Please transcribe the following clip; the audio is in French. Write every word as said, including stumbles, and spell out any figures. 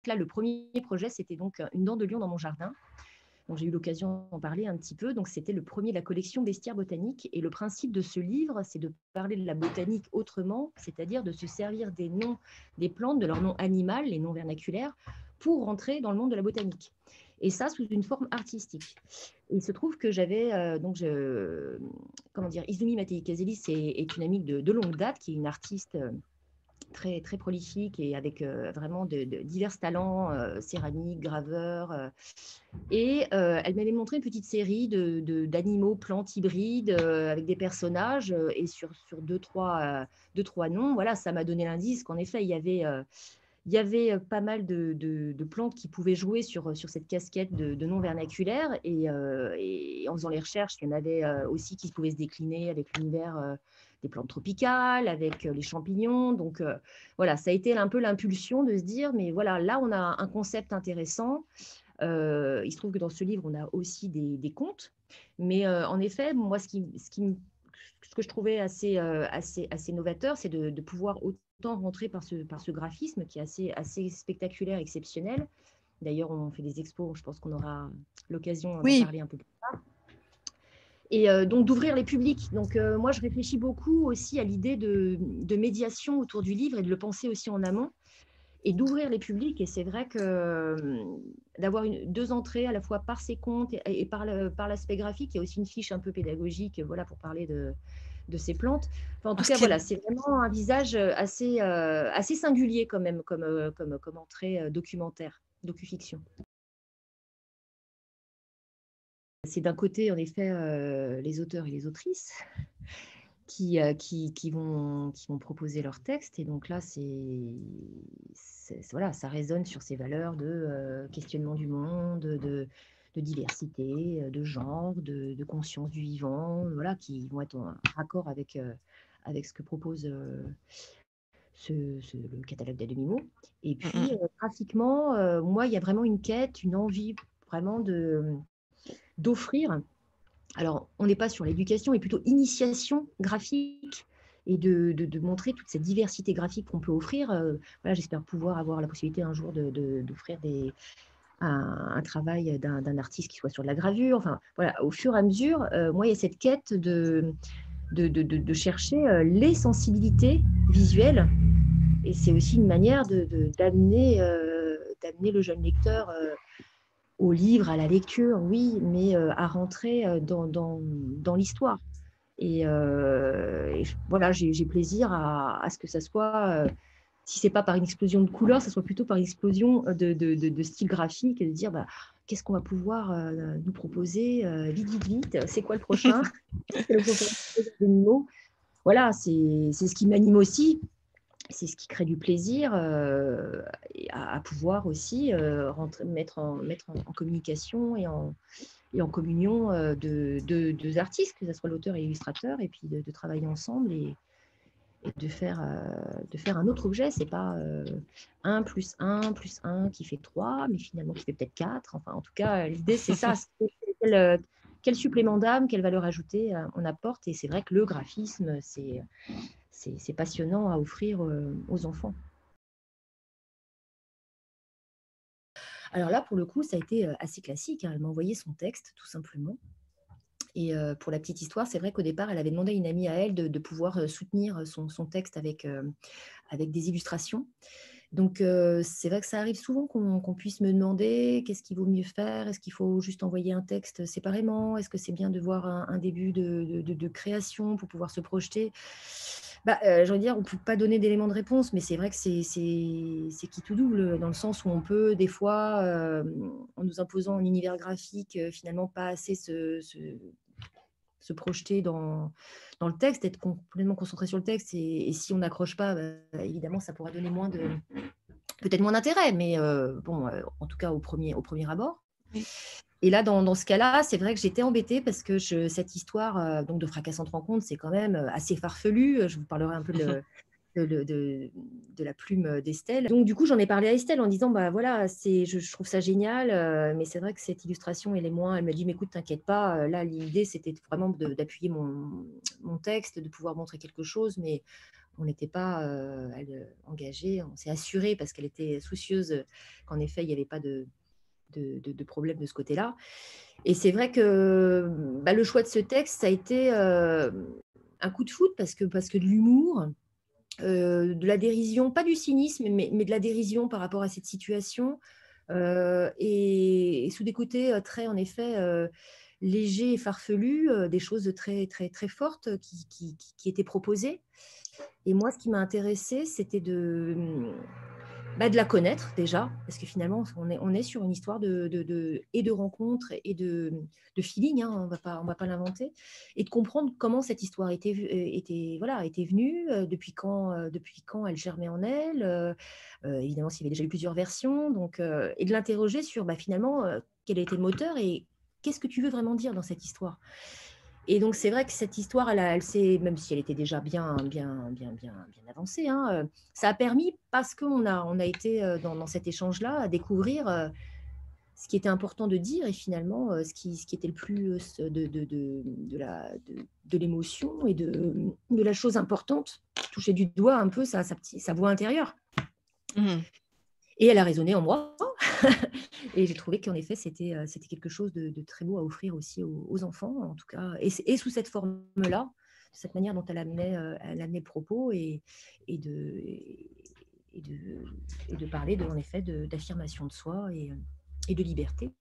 là, le premier projet, c'était donc une dent de lion dans mon jardin. Donc, j'ai eu l'occasion d'en parler un petit peu. Donc, c'était le premier de la collection Bestiaire botanique. Et le principe de ce livre, c'est de parler de la botanique autrement, c'est-à-dire de se servir des noms des plantes, de leur nom animal, les noms vernaculaires, pour rentrer dans le monde de la botanique. Et ça, sous une forme artistique. Et il se trouve que j'avais, euh, donc, je, comment dire, Izumi Matei-Kazelis est, est une amie de, de longue date, qui est une artiste euh, très, très prolifique et avec euh, vraiment de, de divers talents, euh, céramique, graveur. Euh, et euh, elle m'avait montré une petite série de, de, d'animaux, plantes hybrides euh, avec des personnages euh, et sur, sur deux, trois, euh, deux, trois noms. Voilà, ça m'a donné l'indice qu'en effet, il y avait, euh, il y avait pas mal de, de, de plantes qui pouvaient jouer sur, sur cette casquette de, de noms vernaculaires. Et, euh, et en faisant les recherches, il y en avait euh, aussi qui pouvaient se décliner avec l'univers euh, des plantes tropicales, avec euh, les champignons. Donc euh, voilà, ça a été un peu l'impulsion de se dire, mais voilà, là, on a un concept intéressant. Euh, il se trouve que dans ce livre, on a aussi des, des contes. Mais euh, en effet, moi, ce, qui, ce, qui, ce que je trouvais assez, euh, assez, assez novateur, c'est de, de pouvoir autant rentrer par ce, par ce graphisme qui est assez, assez spectaculaire, exceptionnel. D'ailleurs, on fait des expos, je pense qu'on aura l'occasion d'en Oui. parler un peu plus tard. Et euh, donc d'ouvrir les publics. Donc euh, moi, je réfléchis beaucoup aussi à l'idée de, de médiation autour du livre et de le penser aussi en amont et d'ouvrir les publics. Et c'est vrai que euh, d'avoir une, deux entrées à la fois par ses comptes et, et par, le, par l'aspect graphique, il y a aussi une fiche un peu pédagogique, voilà, pour parler de, de ces plantes. Enfin, en tout Alors, ce cas, qui est... voilà, c'est vraiment un visage assez, euh, assez singulier quand même comme, euh, comme, comme entrée euh, documentaire, docu-fiction. C'est d'un côté, en effet, euh, les auteurs et les autrices qui, euh, qui, qui, vont, qui vont proposer leur texte. Et donc là, c'est, c'est, voilà, ça résonne sur ces valeurs de euh, questionnement du monde, de, de diversité, de genre, de, de conscience du vivant, voilà, qui vont être en raccord avec, euh, avec ce que propose euh, ce, ce, le catalogue d'A-Demi-Mot. Et puis, euh, graphiquement, euh, moi, il y a vraiment une quête, une envie vraiment de, d'offrir. Alors, on n'est pas sur l'éducation, mais plutôt initiation graphique et de, de, de montrer toute cette diversité graphique qu'on peut offrir. Euh, voilà, j'espère pouvoir avoir la possibilité un jour de, de, d'offrir des, un, un travail d'un, d'un artiste qui soit sur de la gravure. Enfin, voilà, au fur et à mesure, euh, moi, il y a cette quête de, de, de, de, de chercher euh, les sensibilités visuelles. Et c'est aussi une manière de, de, d'amener, euh, d'amener le jeune lecteur euh, au livre, à la lecture, oui, mais euh, à rentrer euh, dans, dans, dans l'histoire. Et, euh, et voilà, j'ai, j'ai plaisir à, à ce que ça soit, euh, si ce n'est pas par une explosion de couleurs, ça soit plutôt par une explosion de, de, de, de style graphique et de dire bah, qu'est-ce qu'on va pouvoir euh, nous proposer euh, vite, vite, vite, c'est quoi le prochain? C'est le prochain animaux. Voilà, c'est, c'est ce qui m'anime aussi. C'est ce qui crée du plaisir euh, à, à, pouvoir aussi euh, rentrer, mettre, en, mettre en, en communication et en, et en communion euh, de deux de, de artistes, que ce soit l'auteur et l'illustrateur, et puis de, de travailler ensemble et, et de, faire, euh, de faire un autre objet. Ce n'est pas euh, un plus un plus un qui fait trois, mais finalement qui fait peut-être quatre. Enfin, en tout cas, l'idée, c'est ça. C'est quel, quel supplément d'âme, quelle valeur ajoutée euh, on apporte. Et c'est vrai que le graphisme, c'est, c'est, c'est passionnant à offrir euh, aux enfants. Alors là, pour le coup, ça a été assez classique. Hein. Elle m'a envoyé son texte, tout simplement. Et euh, pour la petite histoire, c'est vrai qu'au départ, elle avait demandé à une amie à elle de, de pouvoir soutenir son, son texte avec, euh, avec des illustrations. Donc, euh, c'est vrai que ça arrive souvent qu'on, qu'on puisse me demander qu'est-ce qu'il vaut mieux faire. Est-ce qu'il faut juste envoyer un texte séparément? Est-ce que c'est bien de voir un, un début de, de, de création pour pouvoir se projeter? Bah, euh, je veux dire, on ne peut pas donner d'éléments de réponse, mais c'est vrai que c'est, c'est, c'est qui tout double, dans le sens où on peut, des fois, euh, en nous imposant un univers graphique, euh, finalement pas assez se, se, se projeter dans, dans le texte, être complètement concentré sur le texte. Et, et si on n'accroche pas, bah, évidemment, ça pourra donner moins de, peut-être moins d'intérêt, mais euh, bon, euh, en tout cas au premier, au premier abord. Oui. Et là, dans, dans ce cas-là, c'est vrai que j'étais embêtée parce que je, cette histoire euh, donc de fracassante rencontre, c'est quand même assez farfelu. Je vous parlerai un peu de, de, de, de, de la plume d'Estelle. Donc, du coup, j'en ai parlé à Estelle en disant, bah voilà, c'est, je, je trouve ça génial, euh, mais c'est vrai que cette illustration, elle est moins. Elle m'a dit, mais écoute, t'inquiète pas. Là, l'idée, c'était vraiment de, d'appuyer mon, mon texte, de pouvoir montrer quelque chose, mais on n'était pas euh, elle, engagée, on s'est assuré parce qu'elle était soucieuse qu'en effet, il n'y avait pas de, de, de, de problème de ce côté-là. Et c'est vrai que bah, le choix de ce texte, ça a été euh, un coup de foudre parce que, parce que de l'humour, euh, de la dérision, pas du cynisme, mais, mais de la dérision par rapport à cette situation, euh, et, et sous des côtés euh, très, en effet, euh, légers et farfelus, euh, des choses très, très, très fortes qui, qui, qui, qui étaient proposées. Et moi, ce qui m'a intéressée, c'était de, bah, de la connaître déjà, parce que finalement, on est, on est sur une histoire de, de, de, et de rencontres et de, de feeling, hein, on ne va pas, on va pas l'inventer, et de comprendre comment cette histoire était, était, voilà, était venue, euh, depuis, quand, euh, depuis quand elle germait en elle, euh, euh, évidemment s'il y avait déjà eu plusieurs versions, donc, euh, et de l'interroger sur bah, finalement euh, quel a été le moteur et qu'est-ce que tu veux vraiment dire dans cette histoire. Et donc, c'est vrai que cette histoire, elle, a- elle s'est, même si elle était déjà bien, bien, bien, bien, bien avancée, hein, euh, ça a permis, parce qu'on a, on a été euh, dans, dans cet échange-là, à découvrir euh, ce qui était important de dire et finalement euh, ce, qui, ce qui était le plus euh, de, de, de, de, la, de, de l'émotion et de, de la chose importante, toucher du doigt un peu sa, sa, petite- sa voix intérieure. Mmh. Et elle a résonné en moi. Et j'ai trouvé qu'en effet, c'était, euh, c'était quelque chose de, de très beau à offrir aussi aux, aux enfants, en tout cas, et, et sous cette forme-là, cette manière dont elle amenait, euh, elle amenait le propos et, et, de, et, de, et de parler, de, en effet, de, d'affirmation de soi et, et de liberté.